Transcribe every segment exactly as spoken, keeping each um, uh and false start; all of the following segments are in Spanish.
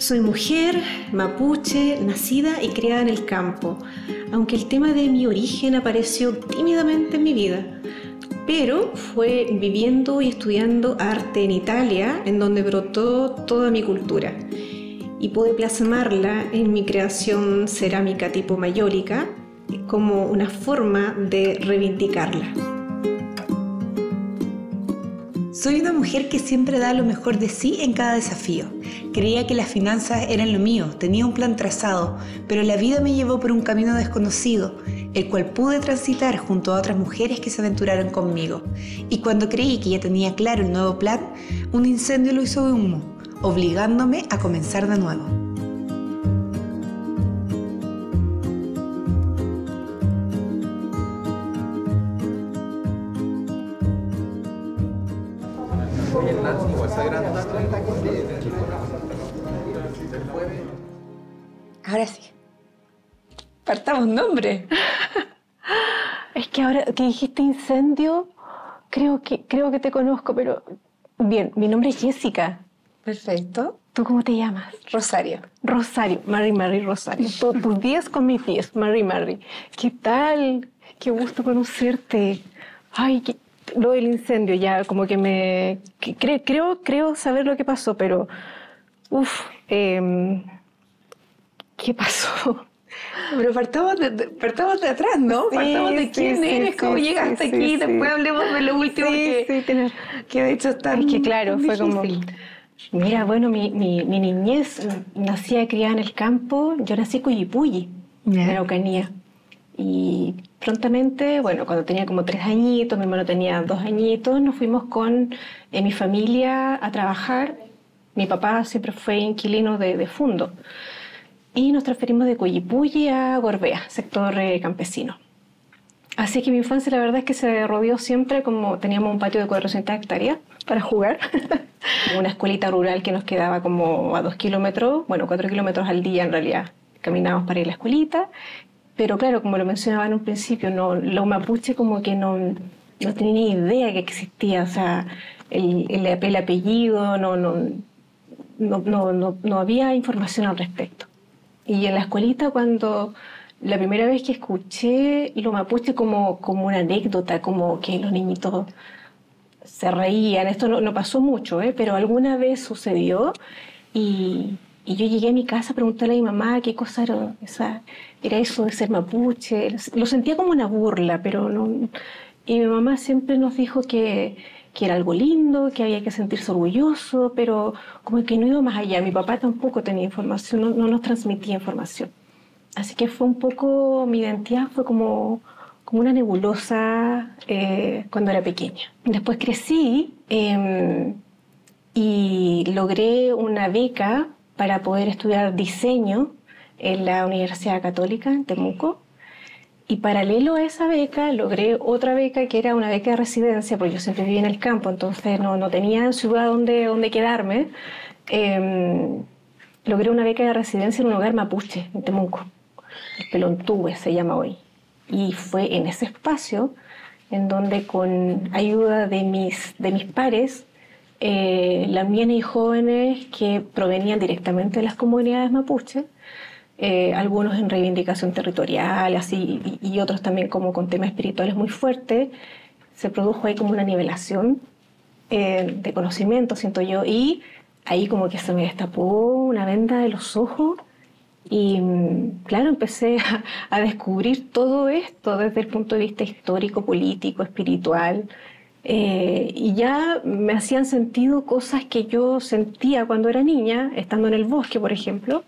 Soy mujer, mapuche, nacida y criada en el campo, aunque el tema de mi origen apareció tímidamente en mi vida. Pero fue viviendo y estudiando arte en Italia en donde brotó toda mi cultura y pude plasmarla en mi creación cerámica tipo mayólica como una forma de reivindicarla. Soy una mujer que siempre da lo mejor de sí en cada desafío. Creía que las finanzas eran lo mío, tenía un plan trazado, pero la vida me llevó por un camino desconocido, el cual pude transitar junto a otras mujeres que se aventuraron conmigo. Y cuando creí que ya tenía claro el nuevo plan, un incendio lo hizo humo, obligándome a comenzar de nuevo. Ahora sí. Partamos nombre. Es que ahora que dijiste incendio, creo que, creo que te conozco, pero... Bien, mi nombre es Jessica. Perfecto. ¿Tú cómo te llamas? Rosario. Rosario, Mary Mary Rosario. Tus tu días con mis días, Mary Mary. ¿Qué tal? Qué gusto conocerte. Ay, qué... lo del incendio ya como que me... Que cre, creo, creo saber lo que pasó, pero... Uf, eh, ¿qué pasó? Pero partamos de, de, partamos de atrás, ¿no? Sí, partamos de sí, quién sí, eres, sí, cómo sí, llegaste sí, aquí, sí, después sí. hablemos de lo último Sí, que, sí, tenés... que de hecho está Es que claro, fue difícil. como... Mira, bueno, mi, mi, mi niñez, nací criada en el campo, yo nací en Cuyipulli, yeah. en Araucanía. Y prontamente, bueno, cuando tenía como tres añitos, mi hermano tenía dos añitos, nos fuimos con eh, mi familia a trabajar. Mi papá siempre fue inquilino de, de Fundo. Y nos transferimos de Cuyipulli a Gorbea, sector eh, campesino. Así que mi infancia la verdad es que se rodeó siempre como teníamos un patio de cuatrocientas hectáreas para jugar. Una escuelita rural que nos quedaba como a dos kilómetros, bueno, cuatro kilómetros al día en realidad. Caminábamos para ir a la escuelita. Pero claro, como lo mencionaba en un principio, no, los mapuche como que no, no tenía ni idea que existía. O sea, el, el, el apellido, no, no, no, no, no, no había información al respecto. Y en la escuelita cuando... La primera vez que escuché lo mapuche como, como una anécdota, como que los niñitos se reían, esto no, no pasó mucho, ¿eh? Pero alguna vez sucedió y, y yo llegué a mi casa a preguntarle a mi mamá qué cosa era, esa, era eso de ser mapuche. Lo sentía como una burla, pero no... Y mi mamá siempre nos dijo que, que era algo lindo, que había que sentirse orgulloso, pero como que no iba más allá. Mi papá tampoco tenía información, no, no nos transmitía información. Así que fue un poco, mi identidad fue como, como una nebulosa eh, cuando era pequeña. Después crecí eh, y logré una beca para poder estudiar diseño en la Universidad Católica en Temuco. Y paralelo a esa beca logré otra beca que era una beca de residencia, porque yo siempre viví en el campo, entonces no, no tenía ciudad donde, donde quedarme. Eh, logré una beca de residencia en un hogar mapuche en Temuco. El Pelontúe se llama hoy. Y fue en ese espacio en donde con ayuda de mis, de mis pares, eh, lamienes y jóvenes que provenían directamente de las comunidades mapuche, eh, algunos en reivindicación territorial así, y, y otros también como con temas espirituales muy fuertes, se produjo ahí como una nivelación eh, de conocimiento, siento yo, y ahí como que se me destapó una venda de los ojos. Y claro, empecé a, a descubrir todo esto desde el punto de vista histórico, político, espiritual. Eh, y ya me hacían sentido cosas que yo sentía cuando era niña, estando en el bosque, por ejemplo.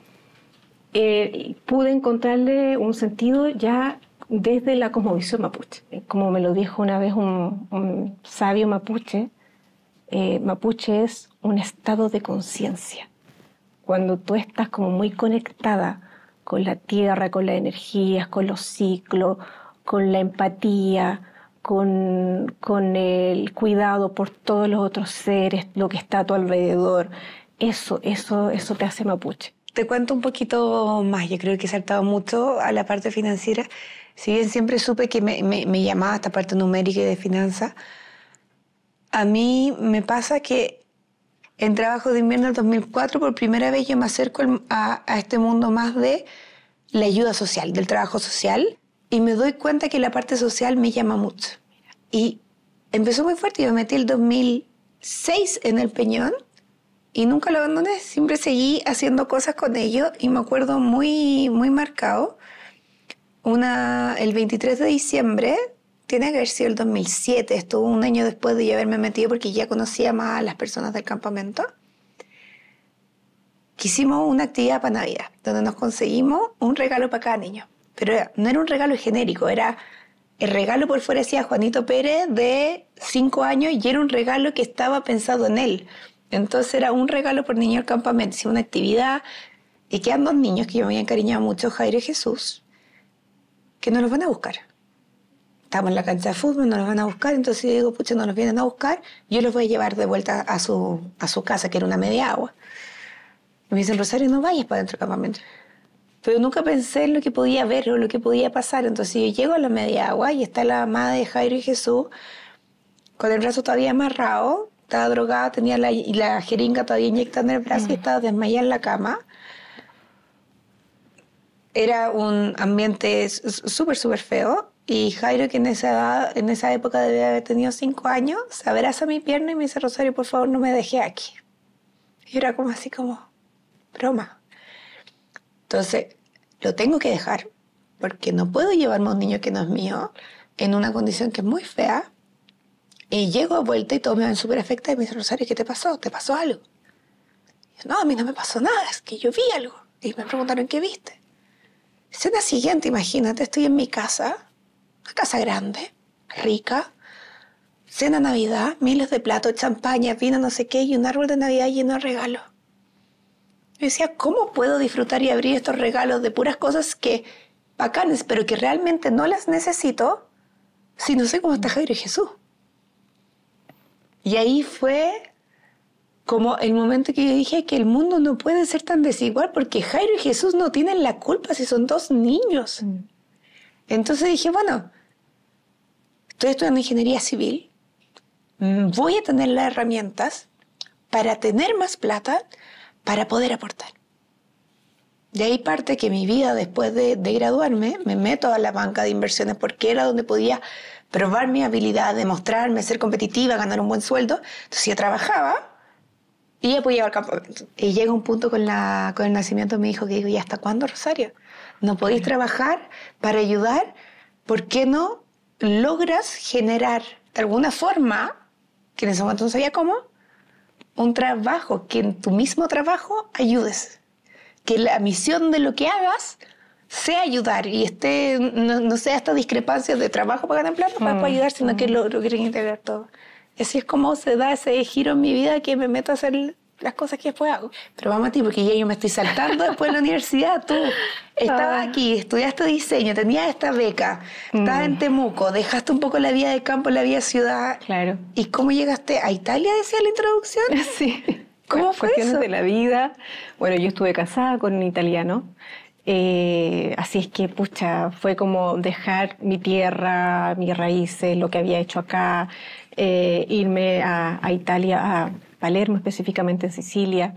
Eh, pude encontrarle un sentido ya desde la cosmovisión mapuche. Como me lo dijo una vez un, un sabio mapuche, eh, mapuche es un estado de conciencia. Cuando tú estás como muy conectada con la tierra, con las energías, con los ciclos, con la empatía, con, con el cuidado por todos los otros seres, lo que está a tu alrededor, eso, eso, eso te hace mapuche. Te cuento un poquito más, yo creo que he saltado mucho a la parte financiera. Si bien siempre supe que me, me, me llamaba esta parte numérica y de finanzas, a mí me pasa que En Trabajo de Invierno del dos mil cuatro, por primera vez yo me acerco a, a este mundo más de la ayuda social, del trabajo social, y me doy cuenta que la parte social me llama mucho. Y empezó muy fuerte, yo me metí el dos mil seis en el Peñón y nunca lo abandoné, siempre seguí haciendo cosas con ellos y me acuerdo muy, muy marcado. Una, el veintitrés de diciembre, tiene que haber sido el dos mil siete, estuvo un año después de yo haberme metido porque ya conocía más a las personas del campamento, que hicimos una actividad para Navidad, donde nos conseguimos un regalo para cada niño. Pero era, no era un regalo genérico, era el regalo por fuera decía Juanito Pérez de cinco años y era un regalo que estaba pensado en él. Entonces era un regalo por niño al campamento, hicimos una actividad y quedan dos niños que yo me había encariñado mucho, Jairo y Jesús, que nos los van a buscar. Estamos en la cancha de fútbol, nos los van a buscar, entonces yo digo, pucha, no los vienen a buscar, yo los voy a llevar de vuelta a su, a su casa, que era una media agua. Y me dicen, Rosario, no vayas para dentro del campamento. Pero nunca pensé en lo que podía ver o lo que podía pasar. Entonces yo llego a la media agua y está la mamá de Jairo y Jesús con el brazo todavía amarrado, estaba drogada, tenía la, y la jeringa todavía inyectada en el brazo mm. y estaba desmayada en la cama. Era un ambiente súper, súper feo. Y Jairo, que en esa edad, en esa época debía haber tenido cinco años, se abraza mi pierna y me dice, Rosario, por favor, no me dejes aquí. Y era como así como, broma. Entonces, lo tengo que dejar, porque no puedo llevarme a un niño que no es mío, en una condición que es muy fea. Y llego a vuelta y todo me ven súper afectada y me dice, Rosario, ¿qué te pasó? ¿Te pasó algo? Y yo, no, a mí no me pasó nada, es que yo vi algo. Y me preguntaron, ¿qué viste? Escena siguiente, imagínate, estoy en mi casa, una casa grande, rica, cena Navidad, miles de platos, champaña, vino, no sé qué, y un árbol de Navidad lleno de regalos. Yo decía, ¿cómo puedo disfrutar y abrir estos regalos de puras cosas que bacanes, pero que realmente no las necesito si no sé cómo está Jairo y Jesús? Y ahí fue como el momento que yo dije que el mundo no puede ser tan desigual porque Jairo y Jesús no tienen la culpa si son dos niños. Mm. Entonces dije, bueno, estoy estudiando ingeniería civil, voy a tener las herramientas para tener más plata para poder aportar. De ahí parte que mi vida después de, de graduarme, me meto a la banca de inversiones porque era donde podía probar mi habilidad, demostrarme, ser competitiva, ganar un buen sueldo. Entonces yo trabajaba y ya podía ir al campamento. Y llega un punto con, la, con el nacimiento de mi hijo que digo, ¿y hasta cuándo, Rosario? ¿No podéis trabajar para ayudar? ¿Por qué no logras generar de alguna forma, que en ese momento no sabía cómo, un trabajo, que en tu mismo trabajo ayudes? Que la misión de lo que hagas sea ayudar y esté, no, no sea esta discrepancia de trabajo para ganar plata, mm. para ayudar, sino mm. que lo, lo quieren integrar todo. Así es como se da ese giro en mi vida que me meto a hacer las cosas que después hago. Pero vamos a ti, porque ya yo me estoy saltando después de la universidad. Tú estabas aquí, estudiaste diseño, tenías esta beca, mm. estabas en Temuco, dejaste un poco la vida de campo, la vida de ciudad. Claro. ¿Y cómo llegaste a Italia, decía la introducción? Sí. ¿Cómo fue cuestiones eso? de la vida. Bueno, yo estuve casada con un italiano. Eh, así es que, pucha, fue como dejar mi tierra, mis raíces, lo que había hecho acá, eh, irme a, a Italia, a Palermo específicamente, en Sicilia.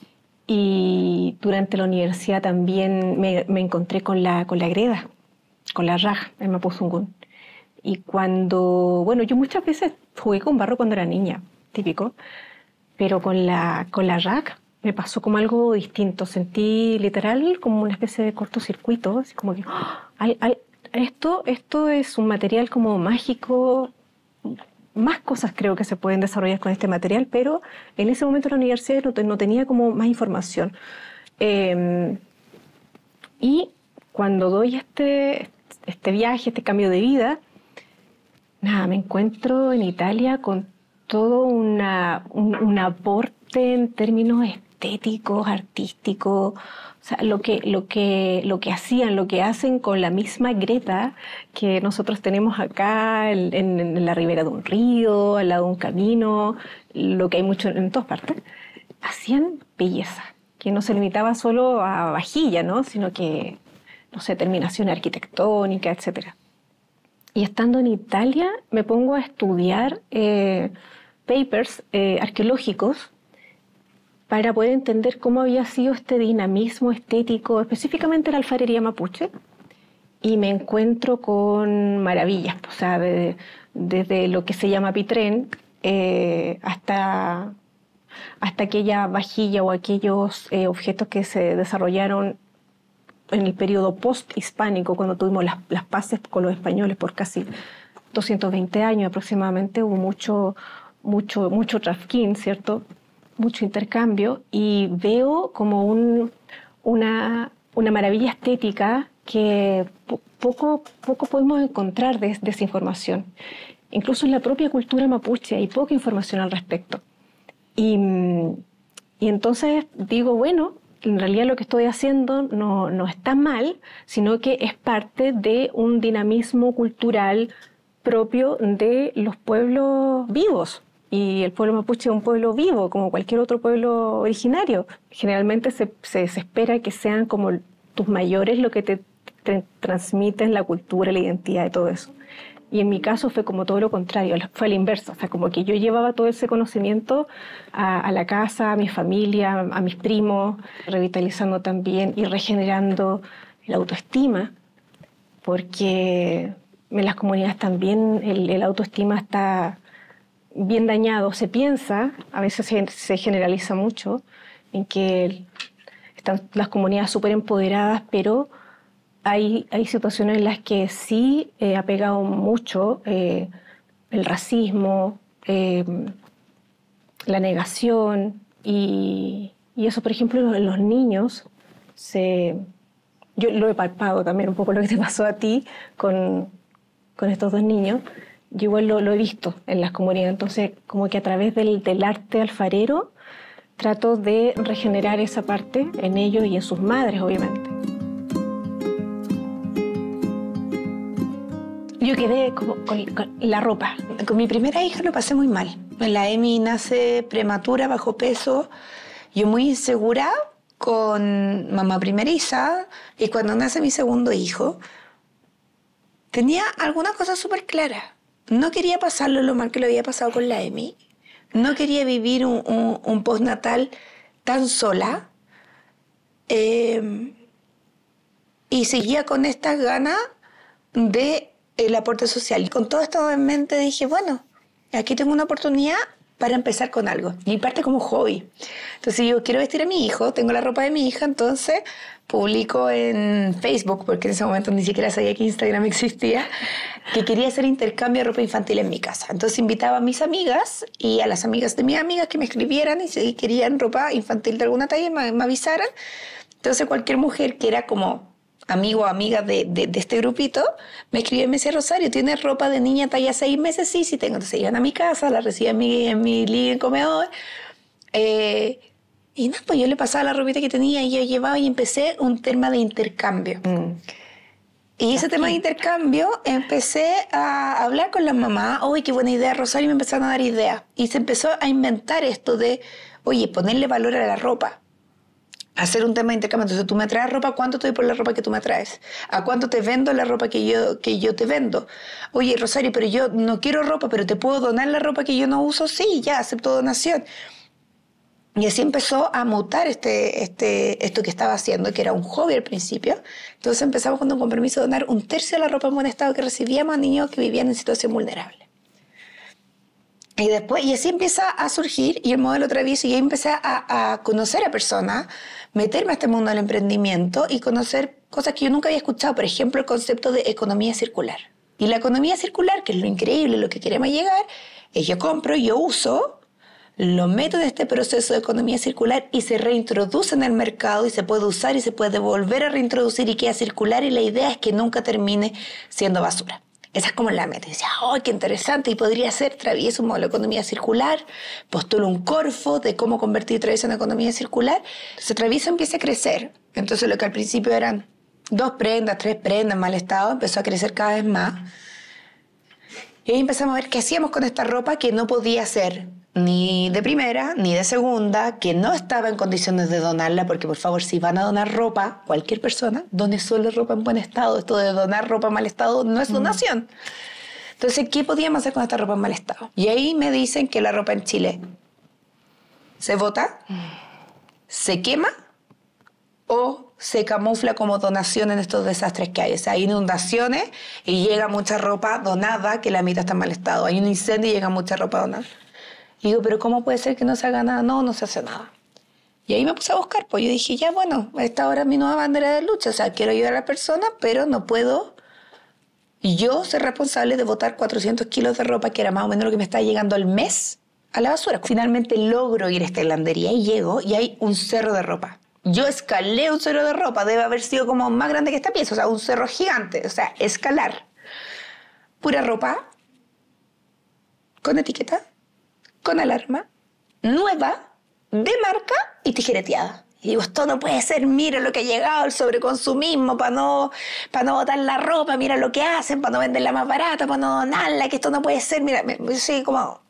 Y durante la universidad también me, me encontré con la, con la greda, con la raj en Mapuzungún. Y cuando, bueno, yo muchas veces jugué con barro cuando era niña, típico, pero con la, con la raj me pasó como algo distinto. Sentí literal como una especie de cortocircuito, así como que ¡oh! al, al, esto, esto es un material como mágico. Más cosas creo que se pueden desarrollar con este material, pero en ese momento en la universidad no, no tenía como más información. Eh, y cuando doy este, este viaje, este cambio de vida, nada, me encuentro en Italia con todo una, un, un aporte en términos estéticos, artísticos, o sea, lo que, lo, que, lo que hacían, lo que hacen con la misma Greta que nosotros tenemos acá en, en, en la ribera de un río, al lado de un camino, lo que hay mucho en todas partes, hacían belleza, que no se limitaba solo a vajilla, ¿no? Sino que, no sé, terminación arquitectónica, etcétera. Y estando en Italia me pongo a estudiar eh, papers eh, arqueológicos para poder entender cómo había sido este dinamismo estético, específicamente la alfarería mapuche, y me encuentro con maravillas, o sea, de, desde lo que se llama pitrén eh, hasta, hasta aquella vajilla o aquellos eh, objetos que se desarrollaron en el periodo post-hispánico, cuando tuvimos las, las paces con los españoles por casi doscientos veinte años aproximadamente, hubo mucho, mucho, mucho trafficking, ¿cierto?, mucho intercambio, y veo como un, una, una maravilla estética que po poco, poco podemos encontrar de, de esa información. Incluso en la propia cultura mapuche hay poca información al respecto. Y, y entonces digo, bueno, en realidad lo que estoy haciendo no, no está mal, sino que es parte de un dinamismo cultural propio de los pueblos vivos. Y el pueblo mapuche es un pueblo vivo, como cualquier otro pueblo originario. Generalmente se, se, se espera que sean como tus mayores lo que te, te transmiten la cultura, la identidad y todo eso. Y en mi caso fue como todo lo contrario, fue a la inversa. O sea, como que yo llevaba todo ese conocimiento a, a la casa, a mi familia, a mis primos, revitalizando también y regenerando la autoestima, porque en las comunidades también el, el autoestima está bien dañado. Se piensa, a veces se, se generaliza mucho, en que están las comunidades súper empoderadas, pero hay, hay situaciones en las que sí eh, ha pegado mucho eh, el racismo, eh, la negación, y, y eso, por ejemplo, en los niños, se, yo lo he palpado también un poco lo que te pasó a ti con, con estos dos niños. Yo igual lo, lo he visto en las comunidades, entonces como que a través del, del arte alfarero trato de regenerar esa parte en ellos y en sus madres, obviamente. Yo quedé como con, con la ropa. Con mi primera hija lo pasé muy mal. La Emi nace prematura, bajo peso, yo muy insegura con mamá primeriza, y cuando nace mi segundo hijo tenía alguna cosa súper clara. No quería pasarlo lo mal que lo había pasado con la Emi. No quería vivir un, un, un postnatal tan sola. Eh, y seguía con estas ganas del aporte social. Y con todo esto en mente dije, bueno, aquí tengo una oportunidad para empezar con algo. Y parte como hobby. Entonces yo quiero vestir a mi hijo, tengo la ropa de mi hija, entonces publico en Facebook, porque en ese momento ni siquiera sabía que Instagram existía, que quería hacer intercambio de ropa infantil en mi casa. Entonces invitaba a mis amigas y a las amigas de mis amigas que me escribieran y si querían ropa infantil de alguna talla me, me avisaran. Entonces cualquier mujer que era como amigo o amiga de, de, de este grupito me escribía y me decía, Rosario, ¿tienes ropa de niña talla seis meses? Sí, sí tengo. Entonces iban a mi casa, la recibían en mi, en mi living comedor. Eh, y nada, pues yo le pasaba la ropita que tenía y yo llevaba y empecé un tema de intercambio. Mm. Y ese Aquí. tema de intercambio, empecé a hablar con las mamás. ¡Uy, qué buena idea, Rosario! Y me empezaron a dar ideas. Y se empezó a inventar esto de, oye, ponerle valor a la ropa. Hacer un tema de intercambio. Entonces, tú me traes ropa, ¿cuánto te doy por la ropa que tú me traes? ¿A cuánto te vendo la ropa que yo, que yo te vendo? Oye, Rosario, pero yo no quiero ropa, pero ¿te puedo donar la ropa que yo no uso? Sí, ya, acepto donación. Y así empezó a mutar este, este, esto que estaba haciendo, que era un hobby al principio. Entonces empezamos con un compromiso de donar un tercio de la ropa en buen estado que recibíamos a niños que vivían en situación vulnerable. Y después, y así empieza a surgir, y el modelo travieso, y ahí empecé a, a conocer a personas, meterme a este mundo del emprendimiento y conocer cosas que yo nunca había escuchado. Por ejemplo, el concepto de economía circular. Y la economía circular, que es lo increíble, lo que queremos llegar, es yo compro, yo uso, lo meto en este proceso de economía circular y se reintroduce en el mercado y se puede usar y se puede volver a reintroducir y queda circular, y la idea es que nunca termine siendo basura. Esa es como la meta. Y decía, ¡ay, qué interesante! Y podría ser Travieso un modelo de economía circular. Postulo un Corfo de cómo convertir Travieso en economía circular. Entonces Travieso empieza a crecer. Entonces lo que al principio eran dos prendas, tres prendas en mal estado, empezó a crecer cada vez más. Y ahí empezamos a ver qué hacíamos con esta ropa que no podía ser ni de primera, ni de segunda, que no estaba en condiciones de donarla, porque por favor, si van a donar ropa, cualquier persona, done solo ropa en buen estado. Esto de donar ropa en mal estado no es donación. Mm. Entonces, ¿qué podíamos hacer con esta ropa en mal estado? Y ahí me dicen que la ropa en Chile se bota, se quema o se camufla como donación en estos desastres que hay. O sea, hay inundaciones y llega mucha ropa donada que la mitad está en mal estado. Hay un incendio y llega mucha ropa donada. Y digo, ¿pero cómo puede ser que no se haga nada? No, no se hace nada. Y ahí me puse a buscar, pues yo dije, ya bueno, esta ahora es mi nueva bandera de lucha. O sea, quiero ayudar a la persona, pero no puedo yo ser responsable de botar cuatrocientos kilos de ropa, que era más o menos lo que me estaba llegando al mes, a la basura. Finalmente logro ir a esta hilandería y llego y hay un cerro de ropa. Yo escalé un cerro de ropa, debe haber sido como más grande que esta pieza, o sea, un cerro gigante, o sea, escalar. Pura ropa, con etiqueta, con alarma, nueva, de marca y tijereteada. Y digo, esto no puede ser, mira lo que ha llegado, el sobreconsumismo, para no, para no botar la ropa, mira lo que hacen, para no venderla más barata, para no donarla, que esto no puede ser, mira, sí, como...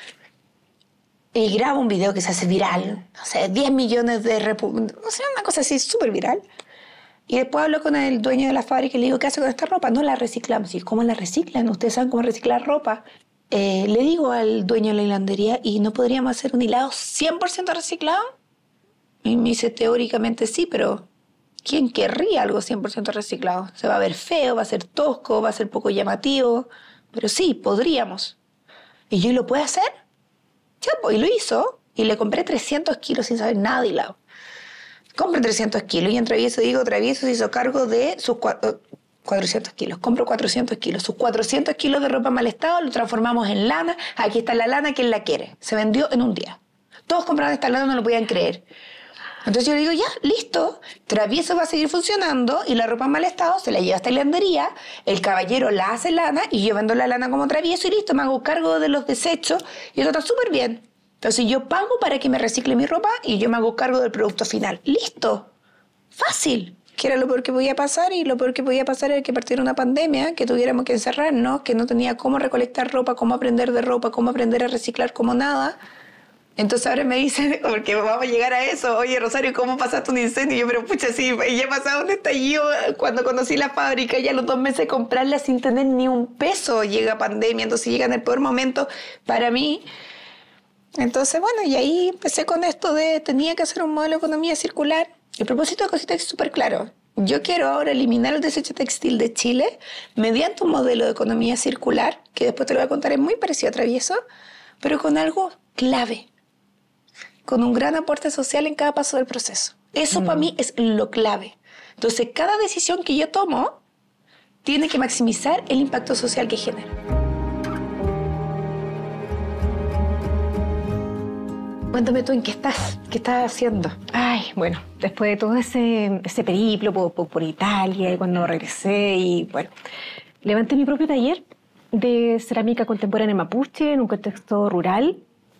Y grabo un video que se hace viral, o sea, diez millones de reproducciones, o sea, una cosa así súper viral. Y después hablo con el dueño de la fábrica y le digo, ¿qué hace con esta ropa? No la reciclamos. Y ¿cómo la reciclan? ¿Ustedes saben cómo reciclar ropa? Eh, le digo al dueño de la hilandería, ¿y no podríamos hacer un hilado cien por ciento reciclado? Y me dice, teóricamente sí, pero ¿quién querría algo cien por ciento reciclado? Se va a ver feo, va a ser tosco, va a ser poco llamativo, pero sí, podríamos. ¿Y yo lo puedo hacer? Ya, pues, y lo hizo, y le compré trescientos kilos sin saber nada de hilado. Compré trescientos kilos, y en Travieso, digo, Travieso se hizo cargo de sus cuatrocientos kilos. Compro cuatrocientos kilos. Sus cuatrocientos kilos de ropa en mal estado lo transformamos en lana. Aquí está la lana, ¿quién la quiere? Se vendió en un día. Todos compraron esta lana, no lo podían creer. Entonces yo le digo, ya, listo, Travieso va a seguir funcionando y la ropa en mal estado se la lleva a esta hilandería, el caballero la hace lana y yo vendo la lana como Travieso y listo, me hago cargo de los desechos y eso está súper bien. Entonces yo pago para que me recicle mi ropa y yo me hago cargo del producto final. ¡Listo! Fácil. Que era lo peor que podía pasar y lo peor que podía pasar era que partiera una pandemia, que tuviéramos que encerrarnos, que no tenía cómo recolectar ropa, cómo aprender de ropa, cómo aprender a reciclar, como nada. Entonces ahora me dicen, porque vamos a llegar a eso, oye Rosario, ¿cómo pasaste un incendio? Y yo, pero pucha, sí, ya ha pasado un estallido cuando conocí la fábrica, ya a los dos meses de comprarla sin tener ni un peso, llega pandemia, entonces llega en el peor momento para mí. Entonces, bueno, y ahí empecé con esto de, tenía que hacer un modelo de economía circular. El propósito de Cosita es súper claro. Yo quiero ahora eliminar el desecho textil de Chile mediante un modelo de economía circular, que después te lo voy a contar, es muy parecido a Travieso, pero con algo clave, con un gran aporte social en cada paso del proceso. Eso mm. para mí es lo clave. Entonces, cada decisión que yo tomo tiene que maximizar el impacto social que genera. Cuéntame tú, ¿en qué estás? ¿Qué estás haciendo? Ay, bueno, después de todo ese, ese periplo por, por, por Italia y cuando regresé y, bueno, levanté mi propio taller de cerámica contemporánea mapuche en un contexto rural,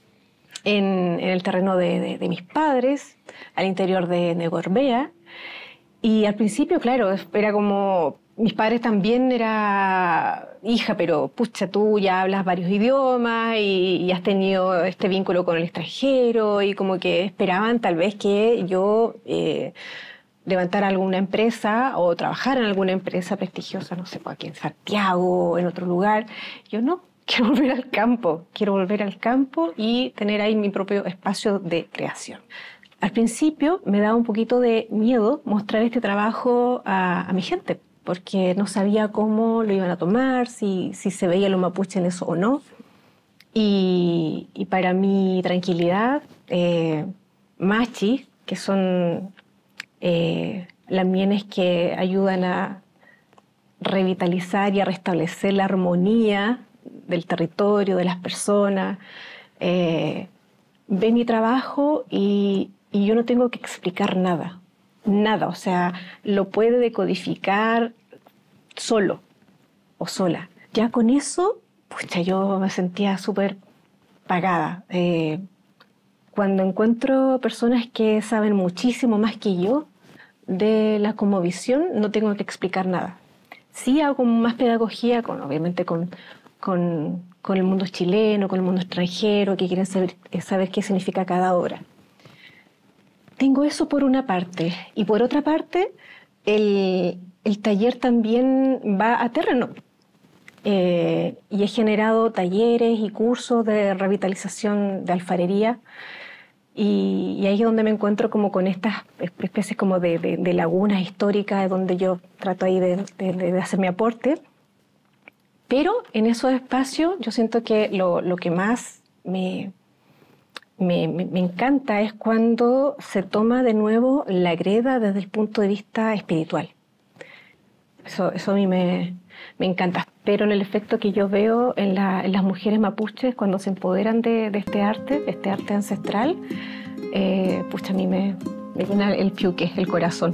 en, en el terreno de, de, de mis padres, al interior de Negorbea. Y al principio, claro, era como... Mis padres también era hija, pero pucha, tú ya hablas varios idiomas y, y has tenido este vínculo con el extranjero y como que esperaban tal vez que yo eh, levantara alguna empresa o trabajara en alguna empresa prestigiosa, no sé, pues aquí en Santiago o en otro lugar. Yo no, quiero volver al campo, quiero volver al campo y tener ahí mi propio espacio de creación. Al principio me daba un poquito de miedo mostrar este trabajo a, a mi gente, porque no sabía cómo lo iban a tomar, si, si se veía lo mapuche en eso o no. Y, y para mi tranquilidad, eh, machi, que son eh, lamienes que ayudan a revitalizar y a restablecer la armonía del territorio, de las personas, eh, ve mi trabajo y, y yo no tengo que explicar nada. Nada, o sea, lo puede decodificar solo o sola. Ya con eso, pucha, yo me sentía súper pagada. Eh, cuando encuentro personas que saben muchísimo más que yo de la cosmovisión, no tengo que explicar nada. Sí hago más pedagogía, con, obviamente con, con, con el mundo chileno, con el mundo extranjero, que quieren saber, saber qué significa cada obra. Tengo eso por una parte. Y por otra parte, el, el taller también va a terreno. Eh, y he generado talleres y cursos de revitalización de alfarería. Y, y ahí es donde me encuentro como con estas especies como de, de, de lagunas históricas, donde yo trato ahí de, de, de hacer mi aporte. Pero en esos espacios yo siento que lo, lo que más me, me, me, me encanta es cuando se toma de nuevo la greda desde el punto de vista espiritual. Eso, eso a mí me, me encanta. Pero en el efecto que yo veo en, la, en las mujeres mapuches cuando se empoderan de, de este arte, de este arte ancestral, eh, pues a mí me, me llena el piuque, el corazón.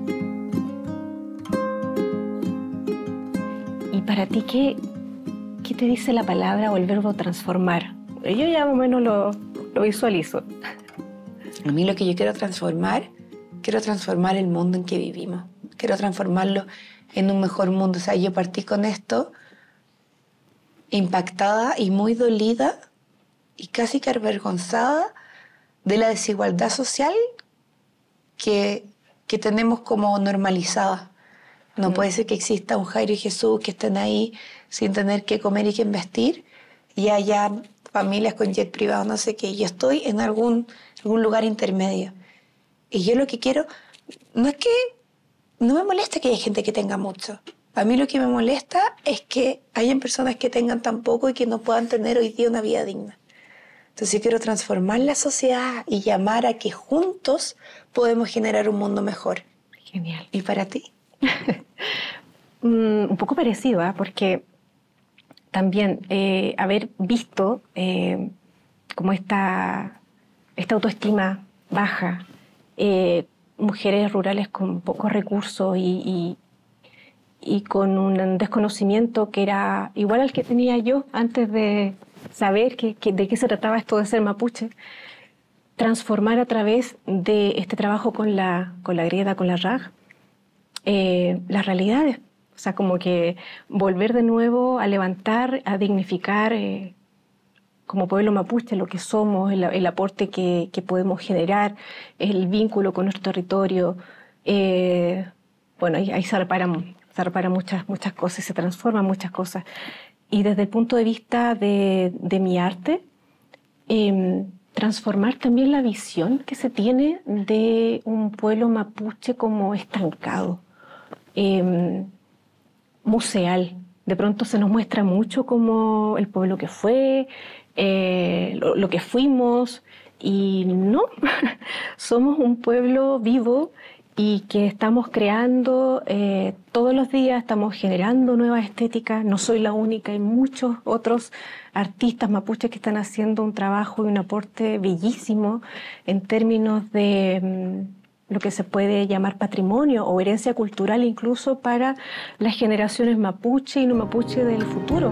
¿Y para ti qué, qué te dice la palabra o el verbo transformar? Yo ya más o menos lo, lo visualizo. A mí lo que yo quiero transformar, quiero transformar el mundo en que vivimos. Quiero transformarlo en un mejor mundo. O sea, yo partí con esto impactada y muy dolida y casi que avergonzada de la desigualdad social que, que tenemos como normalizada. No mm. puede ser que exista un Jairo y Jesús que estén ahí sin tener que comer y que vestir y haya familias con jet privado, no sé qué. Yo estoy en algún, algún lugar intermedio. Y yo lo que quiero, no es que no me molesta que haya gente que tenga mucho. A mí lo que me molesta es que hayan personas que tengan tan poco y que no puedan tener hoy día una vida digna. Entonces yo quiero transformar la sociedad y llamar a que juntos podemos generar un mundo mejor. Genial. ¿Y para ti? mm, un poco parecido, ¿eh? Porque también eh, haber visto eh, como esta, esta autoestima baja, eh, mujeres rurales con pocos recursos y, y, y con un desconocimiento que era igual al que tenía yo antes de saber que, que, de qué se trataba esto de ser mapuche, transformar a través de este trabajo con la, con la grieta, con la raj, eh, las realidades. O sea, como que volver de nuevo a levantar, a dignificar eh, como pueblo mapuche lo que somos, el, el aporte que, que podemos generar, el vínculo con nuestro territorio. Eh, bueno, ahí, ahí se reparan, se reparan muchas, muchas cosas, se transforman muchas cosas. Y desde el punto de vista de, de mi arte, eh, transformar también la visión que se tiene de un pueblo mapuche como estancado, eh, museal. De pronto se nos muestra mucho como el pueblo que fue, eh, lo, lo que fuimos, y no, somos un pueblo vivo y que estamos creando eh, todos los días, estamos generando nuevas estéticas. No soy la única, hay muchos otros artistas mapuches que están haciendo un trabajo y un aporte bellísimo en términos de mmm, lo que se puede llamar patrimonio o herencia cultural incluso para las generaciones mapuche y no mapuche del futuro.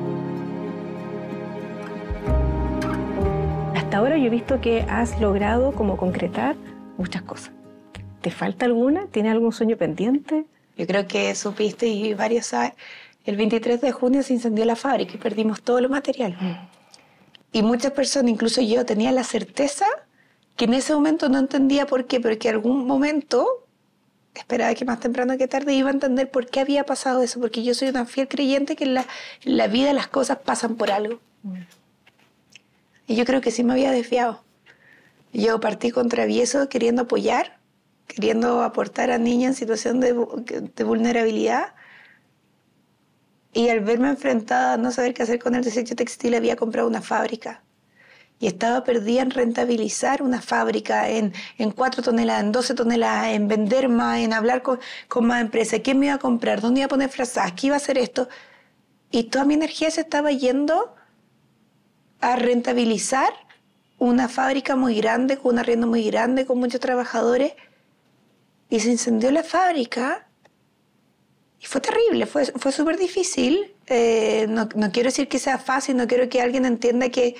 Hasta ahora yo he visto que has logrado como concretar muchas cosas. ¿Te falta alguna? ¿Tienes algún sueño pendiente? Yo creo que supiste y varios saben, el veintitrés de junio se incendió la fábrica y perdimos todo lo material. Mm. Y muchas personas, incluso yo, tenía la certeza que en ese momento no entendía por qué, pero que en algún momento, esperaba que más temprano que tarde, iba a entender por qué había pasado eso, porque yo soy una fiel creyente que en la, en la vida las cosas pasan por algo. Mm. Y yo creo que sí me había desviado. Yo partí con travieso queriendo apoyar, queriendo aportar a niños en situación de, de vulnerabilidad, y al verme enfrentada a no saber qué hacer con el desecho textil, había comprado una fábrica y estaba perdida en rentabilizar una fábrica, en, en cuatro toneladas, en doce toneladas, en vender más, en hablar con, con más empresas. ¿Quién me iba a comprar? ¿Dónde iba a poner frazadas? ¿Qué iba a hacer esto? Y toda mi energía se estaba yendo a rentabilizar una fábrica muy grande, con un arriendo muy grande, con muchos trabajadores. Y se incendió la fábrica y fue terrible, fue, fue súper difícil. Eh, no, no quiero decir que sea fácil, no quiero que alguien entienda que...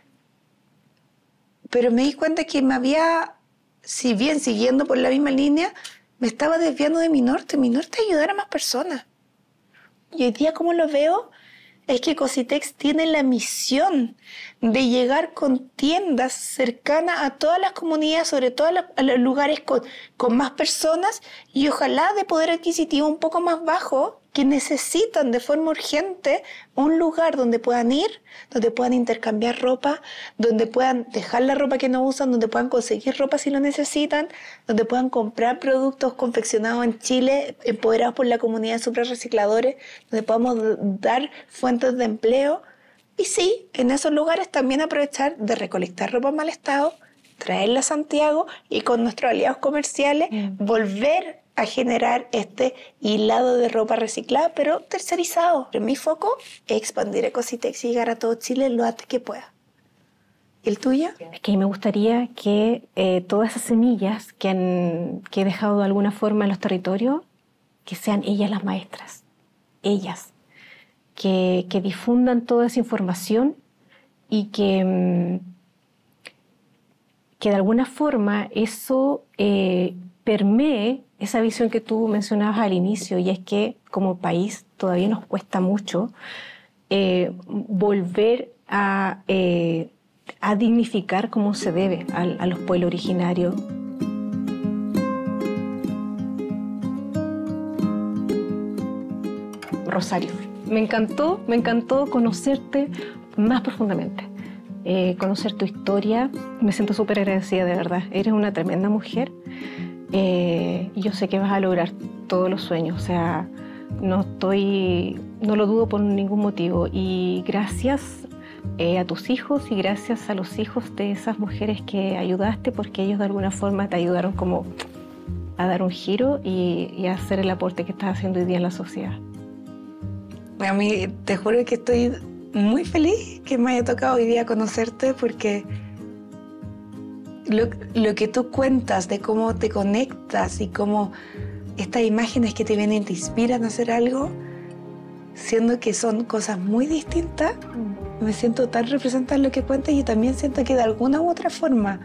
Pero me di cuenta que me había, si bien siguiendo por la misma línea, me estaba desviando de mi norte. Mi norte es ayudar a más personas. Y hoy día, como lo veo, es que Cositex tiene la misión de llegar con tiendas cercanas a todas las comunidades, sobre todo a los lugares con, con más personas, y ojalá de poder adquisitivo un poco más bajo que necesitan de forma urgente un lugar donde puedan ir, donde puedan intercambiar ropa, donde puedan dejar la ropa que no usan, donde puedan conseguir ropa si lo necesitan, donde puedan comprar productos confeccionados en Chile, empoderados por la comunidad de superrecicladores, donde podamos dar fuentes de empleo. Y sí, en esos lugares también aprovechar de recolectar ropa en mal estado, traerla a Santiago y con nuestros aliados comerciales mm. volver a generar este hilado de ropa reciclada, pero tercerizado. Pero mi foco es expandir Ecositex y llegar a todo Chile lo antes que pueda. ¿Y el tuyo? Es que me gustaría que eh, todas esas semillas que, han, que he dejado de alguna forma en los territorios, que sean ellas las maestras, ellas, que, que difundan toda esa información y que, que de alguna forma eso eh, permee esa visión que tú mencionabas al inicio, y es que como país todavía nos cuesta mucho eh, volver a, eh, a dignificar como se debe a, a los pueblos originarios. Rosario, me encantó, me encantó conocerte más profundamente, eh, conocer tu historia. Me siento súper agradecida, de verdad. Eres una tremenda mujer. Eh, y yo sé que vas a lograr todos los sueños, o sea, no estoy, no lo dudo por ningún motivo. Y gracias eh, a tus hijos y gracias a los hijos de esas mujeres que ayudaste, porque ellos de alguna forma te ayudaron como a dar un giro y, y a hacer el aporte que estás haciendo hoy día en la sociedad. A mí te juro que estoy muy feliz que me haya tocado hoy día conocerte, porque Lo, lo que tú cuentas de cómo te conectas y cómo estas imágenes que te vienen te inspiran a hacer algo, siendo que son cosas muy distintas, mm. me siento tan representada en lo que cuentas, y también siento que de alguna u otra forma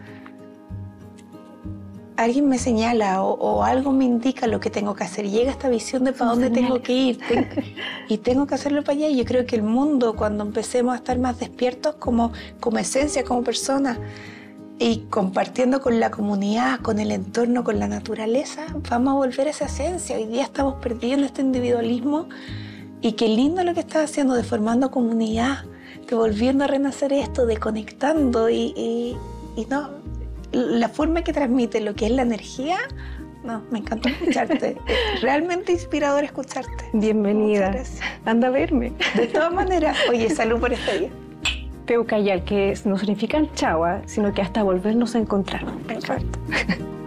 alguien me señala o, o algo me indica lo que tengo que hacer. Llega esta visión de para dónde tengo que ir tengo, y tengo que hacerlo para allá. Y yo creo que el mundo, cuando empecemos a estar más despiertos como, como esencia, como persona, y compartiendo con la comunidad, con el entorno, con la naturaleza, vamos a volver a esa esencia. Hoy día estamos perdiendo este individualismo, y qué lindo lo que estás haciendo, de formando comunidad, de volviendo a renacer esto, de conectando, y, y, y no, la forma que transmite lo que es la energía, no, me encantó escucharte. Es realmente inspirador escucharte. Bienvenida. Anda a verme. De todas maneras, oye, salud por este día. Teucayal, que no significa chagua, sino que hasta volvernos a encontrar. Perfecto.